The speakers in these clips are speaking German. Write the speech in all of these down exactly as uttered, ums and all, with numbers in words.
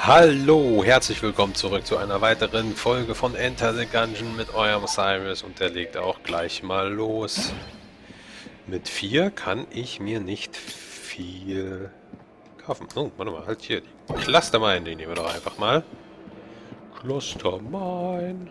Hallo, herzlich willkommen zurück zu einer weiteren Folge von Enter the Gungeon mit eurem Cyrus und der legt auch gleich mal los. Mit vier kann ich mir nicht viel kaufen. Oh, warte mal, halt hier. Die Clustermine, die nehmen wir doch einfach mal. Clustermine.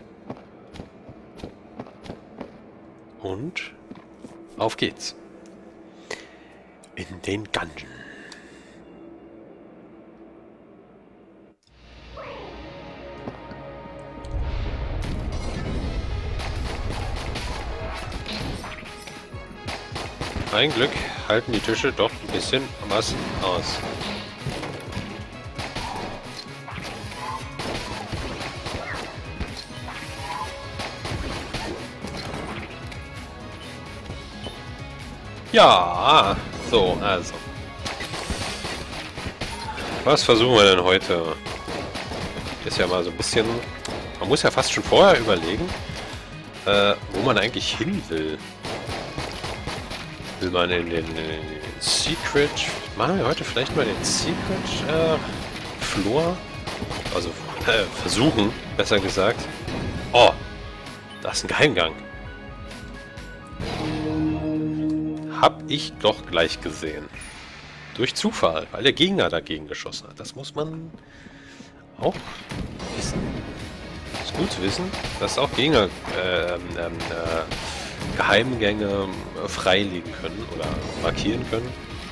Und auf geht's. In den Gungeon. Ein Glück halten die Tische doch ein bisschen was aus. Ja, so, also. Was versuchen wir denn heute? Ist ja mal so ein bisschen... Man muss ja fast schon vorher überlegen, äh, wo man eigentlich hin will. Will man in den, in den Secret... Machen wir heute vielleicht mal den Secret äh, Floor? Also äh, versuchen, besser gesagt. Oh, da ist ein Geheimgang. Hab ich doch gleich gesehen. Durch Zufall, weil der Gegner dagegen geschossen hat. Das muss man auch wissen. Ist gut zu wissen, dass auch Gegner äh, ähm, äh, Geheimgänge äh, freilegen können oder markieren können.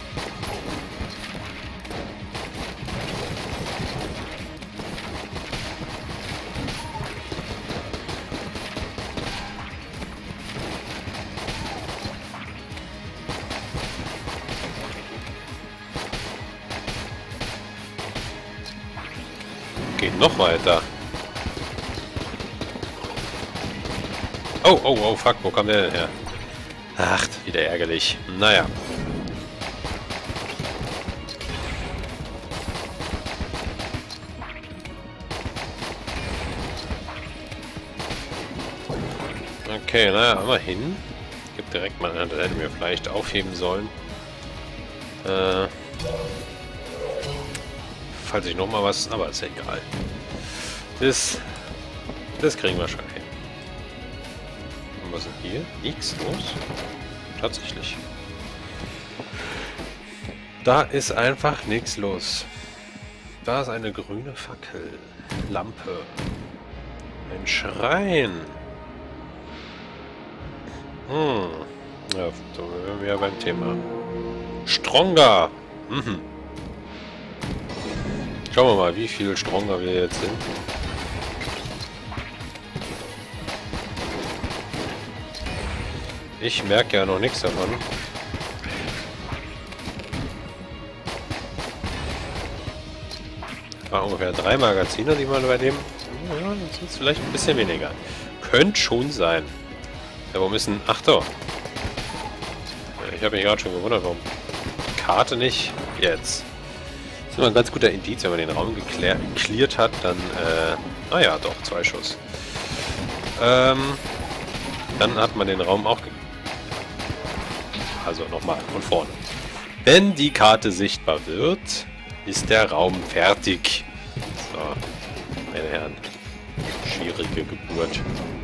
Geht noch weiter. Oh, oh, oh, fuck, wo kam der denn her? Ach, wieder ärgerlich. Naja. Okay, naja, immerhin. Gibt direkt mal, das hätten wir vielleicht aufheben sollen. Äh... Falls ich noch mal was... Aber ist ja egal. Das... Das kriegen wir schon hin. Und was ist hier? Nichts los? Tatsächlich. Da ist einfach nichts los. Da ist eine grüne Fackel. Lampe. Ein Schrein. Hm. Ja, so wären wir ja beim Thema. Stronger. Mhm. Schauen wir mal, wie viel stronger wir jetzt sind. Ich merke ja noch nichts davon. Das war ungefähr drei Magazine, die man bei dem... Ja, das sind vielleicht ein bisschen weniger. Könnte schon sein. Ja, warum ist ein... Ach doch. Ich habe mich gerade schon gewundert, warum die Karte nicht... Jetzt. Das ist immer ein ganz guter Indiz, wenn man den Raum geklärt hat, dann, äh, naja, doch, zwei Schuss. Ähm, dann hat man den Raum auch, ge also nochmal, von vorne. Wenn die Karte sichtbar wird, ist der Raum fertig. So, meine Herren, schwierige Geburt.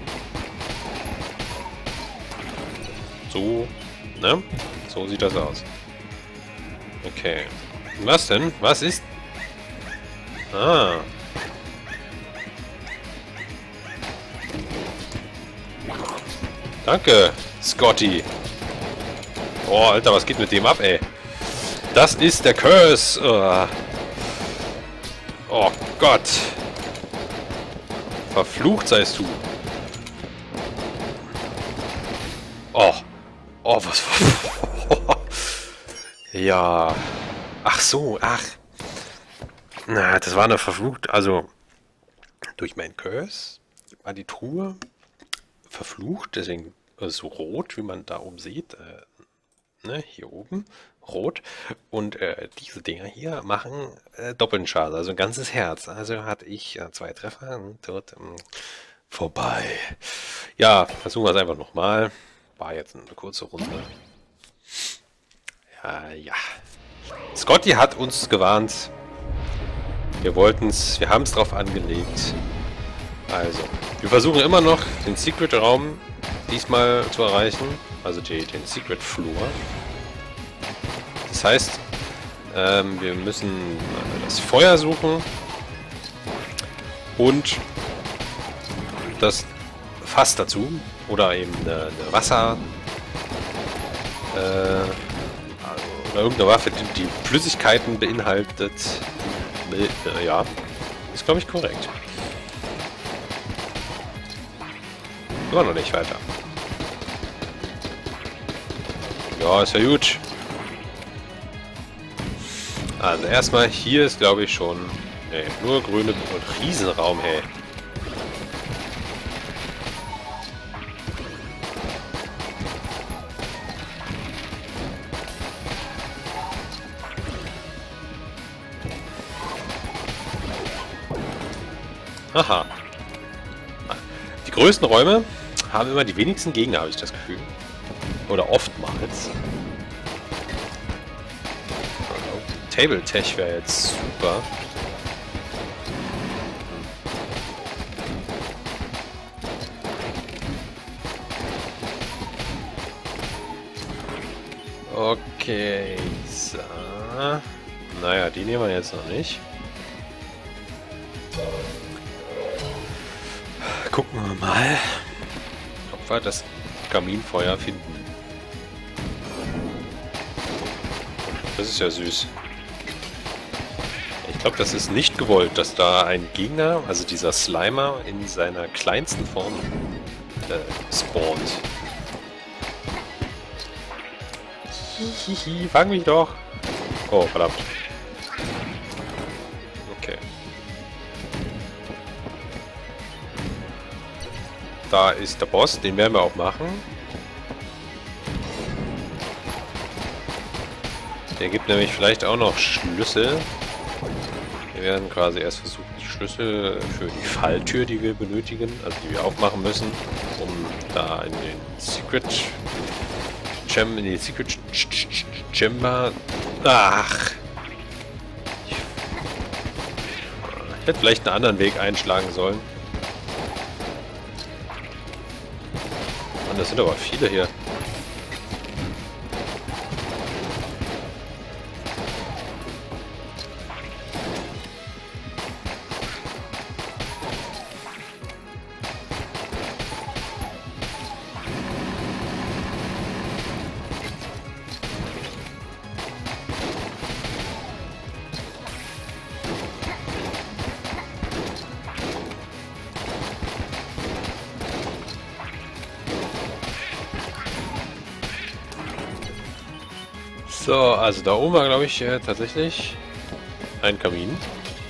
So, ne? So sieht das aus. Okay. Was denn? Was ist? Ah. Danke, Scotty. Oh, Alter, was geht mit dem ab, ey? Das ist der Curse. Oh, oh Gott. Verflucht seist du. Oh. Oh, was... Ja... Ach so, ach. Na, das war eine verflucht. Also, durch meinen Curse war die Truhe verflucht, deswegen äh, so rot, wie man da oben sieht. Äh, ne, hier oben, rot. Und äh, diese Dinger hier machen äh, doppelten Schaden, also ein ganzes Herz. Also hatte ich äh, zwei Treffer und dort ähm, vorbei. Ja, versuchen wir es einfach nochmal. War jetzt eine kurze Runde. Ja, ja. Scotty hat uns gewarnt. Wir wollten es, wir haben es drauf angelegt. Also, wir versuchen immer noch, den Secret-Raum diesmal zu erreichen. Also die, den Secret-Floor. Das heißt, ähm, wir müssen das Feuer suchen und das Fass dazu. Oder eben eine, eine Wasser... Äh, oder irgendeine Waffe, die, die Flüssigkeiten beinhaltet. Äh, ja, ist glaube ich korrekt. Immer noch nicht weiter. Ja, ist ja gut. Also erstmal, hier ist glaube ich schon... Ne, nur grüne und Riesenraum, hey. Aha. Die größten Räume haben immer die wenigsten Gegner, habe ich das Gefühl. Oder oftmals. Table Tech wäre jetzt super. Okay, so. Naja, die nehmen wir jetzt noch nicht. Gucken wir mal, ob wir das Kaminfeuer finden. Das ist ja süß. Ich glaube, das ist nicht gewollt, dass da ein Gegner, also dieser Slimer, in seiner kleinsten Form äh, spawnt. Hihihi, fang mich doch! Oh, verdammt. Okay. Da ist der Boss, den werden wir auch machen. Der gibt nämlich vielleicht auch noch Schlüssel. Wir werden quasi erst versuchen, die Schlüssel für die Falltür, die wir benötigen, also die wir aufmachen müssen, um da in den Secret Chamber, in die Secret Chamber. Ach! Ich hätte vielleicht einen anderen Weg einschlagen sollen. Mann, das sind aber viele hier. So, also da oben war, glaube ich, äh, tatsächlich ein Kamin.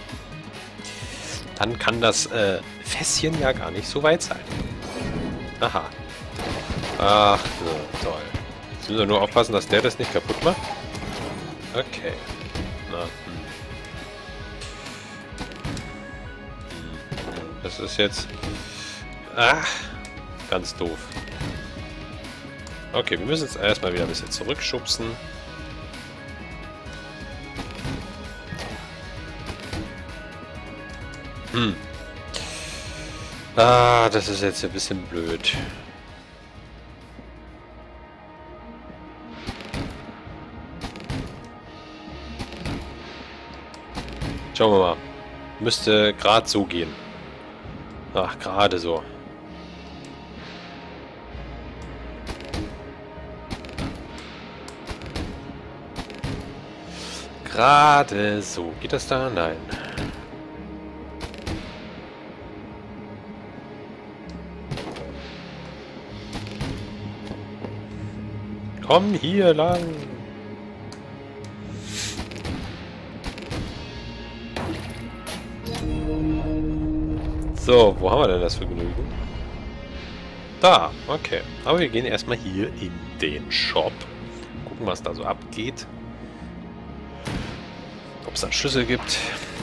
Dann kann das äh, Fässchen ja gar nicht so weit sein. Aha. Ach, so, toll. Jetzt müssen wir nur aufpassen, dass der das nicht kaputt macht. Okay. Na, hm. Das ist jetzt... Ach, ganz doof. Okay, wir müssen jetzt erstmal wieder ein bisschen zurückschubsen. Hm. Ah, das ist jetzt ein bisschen blöd. Schauen wir mal. Müsste gerade so gehen. Ach, gerade so. Gerade so. Geht das da? Nein. Komm hier lang. So, wo haben wir denn das Vergnügen? Da, okay. Aber wir gehen erstmal hier in den Shop. Gucken, was da so abgeht. Ob es einen Schlüssel gibt.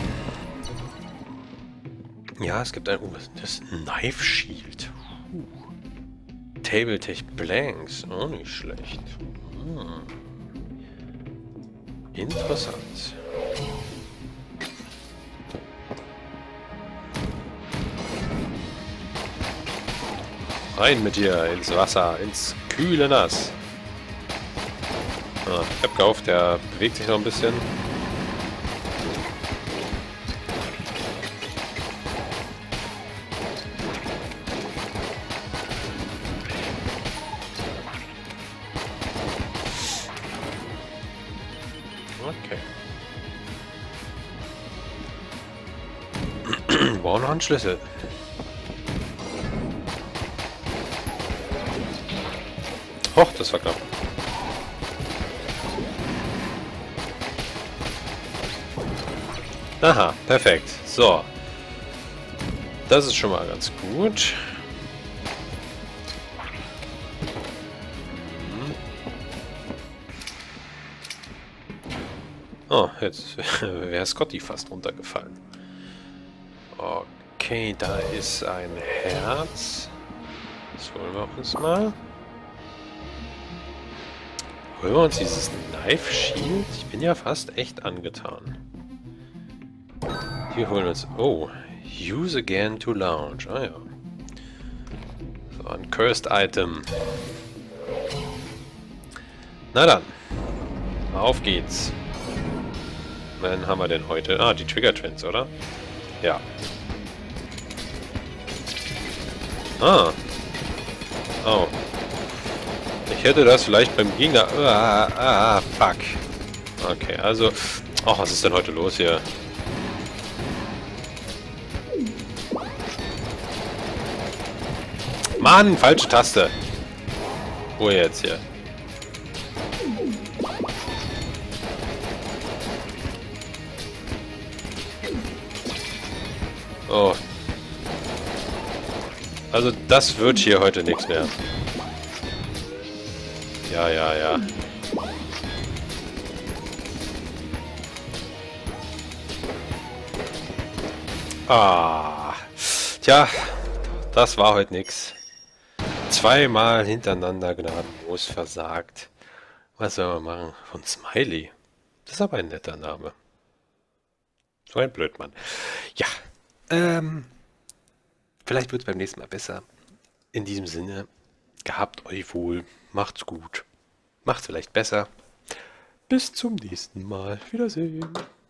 Ja, es gibt ein... Oh, das ist ein Knife Shield. Uh. Table Tech Blanks. Auch nicht schlecht. Hm. Interessant. Rein mit dir ins Wasser, ins kühle Nass. Ah, ich habe gehofft, der bewegt sich noch ein bisschen. Okay. Wir brauchen noch einen Schlüssel. Hoch, das war knapp. Aha, perfekt. So. Das ist schon mal ganz gut. Oh, jetzt wäre Scotty fast runtergefallen. Okay, da ist ein Herz. Das holen wir uns mal. Holen wir uns dieses Knife Shield? Ich bin ja fast echt angetan. Hier holen wir uns... Oh, use again to launch. Ah ja. So, ein Cursed Item. Na dann. Auf geht's. Wann haben wir denn heute? Ah, die Trigger Twins, oder? Ja. Ah. Oh. Ich hätte das vielleicht beim Gegner... Ah, ah, fuck. Okay, also... Oh, was ist denn heute los hier? Mann, falsche Taste. Wo jetzt hier? Oh. Also das wird hier heute nichts mehr. Ja, ja, ja. Ah. Tja, das war heute nix. Zweimal hintereinander gnadenlos versagt. Was soll man machen? Von Smiley. Das ist aber ein netter Name. So ein Blödmann. Ja, ähm, vielleicht wird es beim nächsten Mal besser. In diesem Sinne, gehabt euch wohl, macht's gut. Macht's vielleicht besser. Bis zum nächsten Mal. Wiedersehen.